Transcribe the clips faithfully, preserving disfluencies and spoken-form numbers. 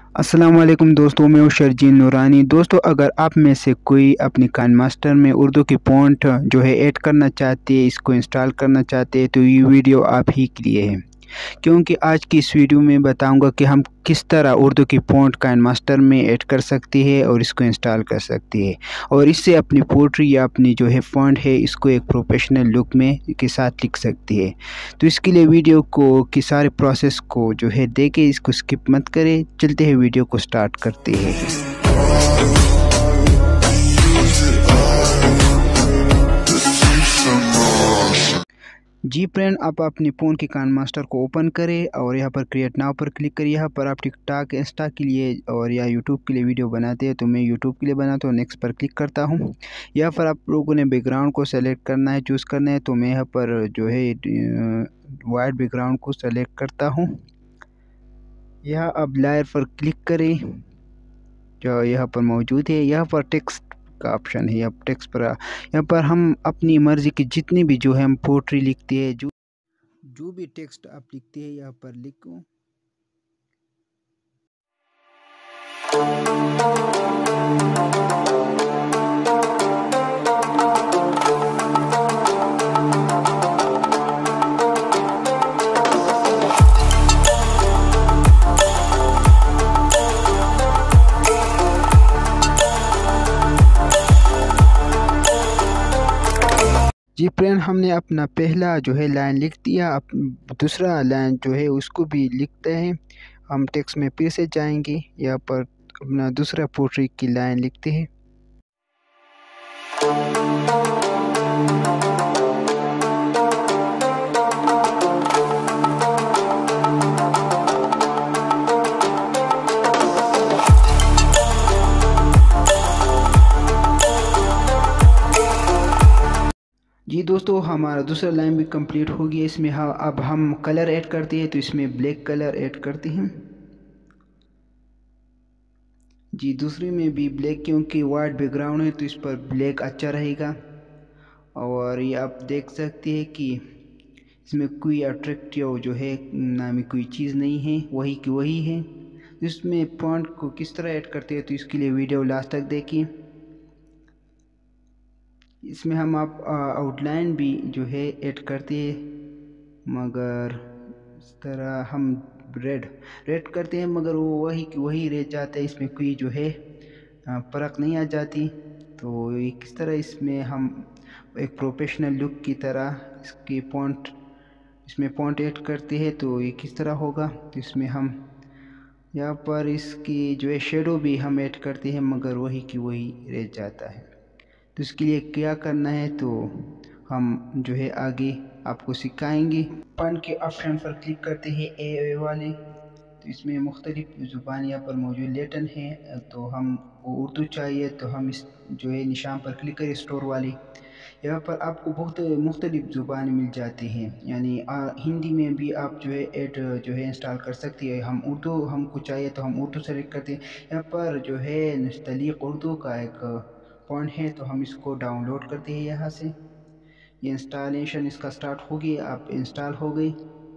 अस्सलाम वालेकुम दोस्तों, मैं हूँ शर्जील नूरानी। दोस्तों, अगर आप में से कोई अपनी काइन मास्टर में उर्दू की फ़ॉन्ट जो है ऐड करना चाहते हैं, इसको इंस्टॉल करना चाहते हैं, तो ये वीडियो आप ही के लिए है। क्योंकि आज की इस वीडियो में बताऊंगा कि हम किस तरह उर्दू की फ़ॉन्ट काइन मास्टर में ऐड कर सकते हैं और इसको इंस्टॉल कर सकते हैं और इससे अपनी पोट्री या अपनी जो है फ़ॉन्ट है इसको एक प्रोफेशनल लुक में के साथ लिख सकती है। तो इसके लिए वीडियो को की सारे प्रोसेस को जो है देखे, इसको स्किप मत करें। चलते हैं, वीडियो को स्टार्ट करते हैं। जी फ्रेंड, आप अपनी फ़ोन की काइन मास्टर को ओपन करें और यहाँ पर क्रिएट नाउ पर क्लिक करिए। यहाँ पर आप टिकटॉक, इंस्टा के लिए और या यूट्यूब के लिए वीडियो बनाते हैं, तो मैं यूट्यूब के लिए बनाता हूँ। नेक्स्ट पर क्लिक करता हूँ। यहाँ पर आप लोगों ने बैकग्राउंड को सेलेक्ट करना है, चूज़ करना है, तो मैं यहाँ पर जो है वाइट बैकग्राउंड को सेलेक्ट करता हूँ। यहाँ अब लेयर पर क्लिक करें जो यहाँ पर मौजूद है। यहाँ पर टेक्स्ट का ऑप्शन है, अब टेक्स्ट पर यहाँ पर हम अपनी मर्ज़ी की जितनी भी जो है हम पोट्री लिखते हैं, जो जो भी टेक्स्ट आप लिखते हैं यहाँ पर लिखो। जी फ्रेंड, हमने अपना पहला जो है लाइन लिख दिया। अब दूसरा लाइन जो है उसको भी लिखते हैं। हम टेक्स्ट में फिर से जाएंगे, यहाँ पर अपना दूसरा पोट्री की लाइन लिखते हैं। जी दोस्तों, हमारा दूसरा लाइन भी कंप्लीट हो गया। इसमें हाँ अब हम कलर ऐड करते हैं, तो इसमें ब्लैक कलर ऐड करते हैं। जी दूसरी में भी ब्लैक, क्योंकि वाइट बैकग्राउंड है तो इस पर ब्लैक अच्छा रहेगा। और ये आप देख सकते हैं कि इसमें कोई अट्रैक्टिव जो है नामी कोई चीज़ नहीं है, वही की वही है। इसमें फॉन्ट को किस तरह ऐड करते हैं, तो इसके लिए वीडियो लास्ट तक देखिए। इसमें हम आप आउटलाइन भी जो है ऐड करते हैं, मगर इस तरह हम रेड रेड करते हैं मगर वो वही की वही रह जाता है, इसमें कोई जो है फ़र्क नहीं आ जाती। तो ये किस तरह इसमें हम एक प्रोफेशनल लुक की तरह इसकी फॉन्ट इसमें फॉन्ट ऐड करते हैं, तो ये किस तरह होगा। तो इसमें हम यहाँ पर इसकी जो है शेडो भी हम ऐड करते हैं, मगर वही की वही रह जाता है। तो इसके लिए क्या करना है तो हम जो है आगे आपको सिखाएंगे। फॉन्ट के ऑप्शन पर क्लिक करते हैं, ए ए वाले। तो इसमें मुख्तलिफ ज़ुबान यहाँ पर मौजूद लेटन है, तो हम उर्दू चाहिए तो हम इस जो है निशान पर क्लिक करें, स्टोर वाले। यहाँ पर आपको बहुत मुख्तलिफ ज़ुबान मिल जाती हैं, यानी आ, हिंदी में भी आप जो है ऐड जो है इंस्टॉल कर सकती है। हम उर्दू हमको चाहिए तो हम उर्दू सेलेक्ट करते हैं। यहाँ पर जो है नस्तलीक उर्दू का एक फॉन्ट है, तो हम इसको डाउनलोड करते हैं यहाँ से। ये इंस्टॉलेशन इसका स्टार्ट हो गई, आप इंस्टॉल हो गई।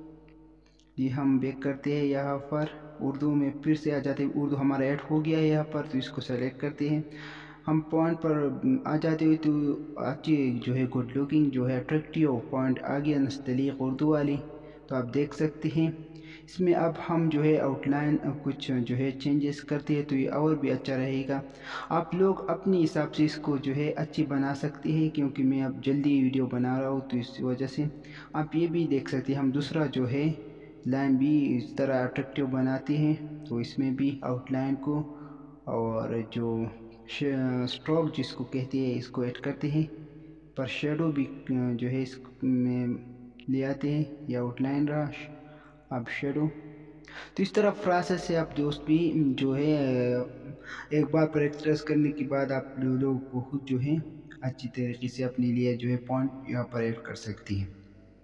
ये हम बैक करते हैं, यहाँ पर उर्दू में फिर से आ जाते हैं। उर्दू हमारा ऐड हो गया है यहाँ पर, तो इसको सेलेक्ट करते हैं। हम पॉइंट पर आ जाते हुए तो अच्छी जो है गुड लुकिंग जो है अट्रैक्टिव पॉइंट आ गया नस्तलीक उर्दू वाली, तो आप देख सकते हैं। इसमें अब हम जो है आउटलाइन कुछ जो है चेंजेस करते हैं, तो ये और भी अच्छा रहेगा। आप लोग अपने हिसाब से इसको जो है अच्छी बना सकते हैं, क्योंकि मैं अब जल्दी वीडियो बना रहा हूँ, तो इस वजह से आप ये भी देख सकते हैं। हम दूसरा जो है लाइन भी इस तरह अट्रैक्टिव बनाते हैं, तो इसमें भी आउटलाइन को और जो स्ट्रोक जिसको कहते हैं इसको ऐड करते हैं, पर शेडो भी जो है इसमें ले आते हैं। या आउटलाइन रहा, अब शेडो। तो इस तरह प्रोसेस से आप दोस्त भी जो है एक बार प्रैक्टिस करने के बाद आप लोगों को खुद जो है अच्छी तरीके से अपने लिए जो है पॉइंट यहाँ पर ऐड कर सकती हैं।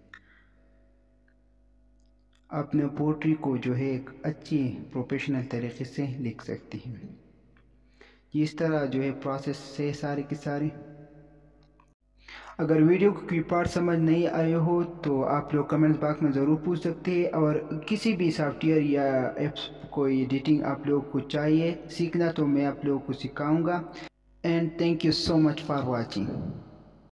अपने पोट्री को जो है एक अच्छी प्रोफेशनल तरीके से लिख सकती हैं। इस तरह जो है प्रोसेस से सारे के सारे اگر ویڈیو کو کوئی پارٹ سمجھ نہیں آئے ہو تو آپ لوگ کمنٹ باکس میں ضرور پوچھ سکتے ہیں، اور کسی بھی سافٹ ویئر یا ایپس کوئی ایڈیٹنگ آپ لوگ کو چاہیے سیکھنا تو میں آپ لوگوں کو سکھاؤں گا. And thank you so much for watching.